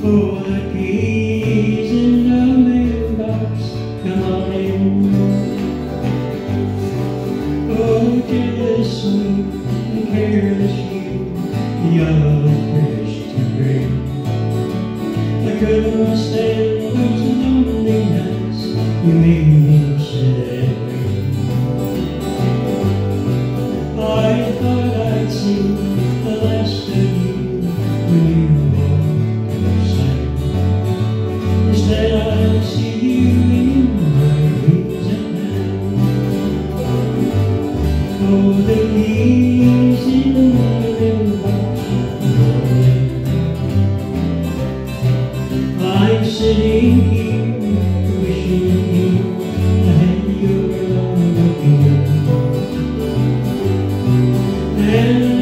Oh, the keys in the mailbox, come on in. Oh, jealous me and careless you, you're Christian grey. I couldn't stand those lonely nights, you made me sad. I thought I'd seen the last of you when you walked outside. Instead I see you in my dreams at night. Oh, the keys in the mailbox, I'm sitting here wishing you I had your love again. And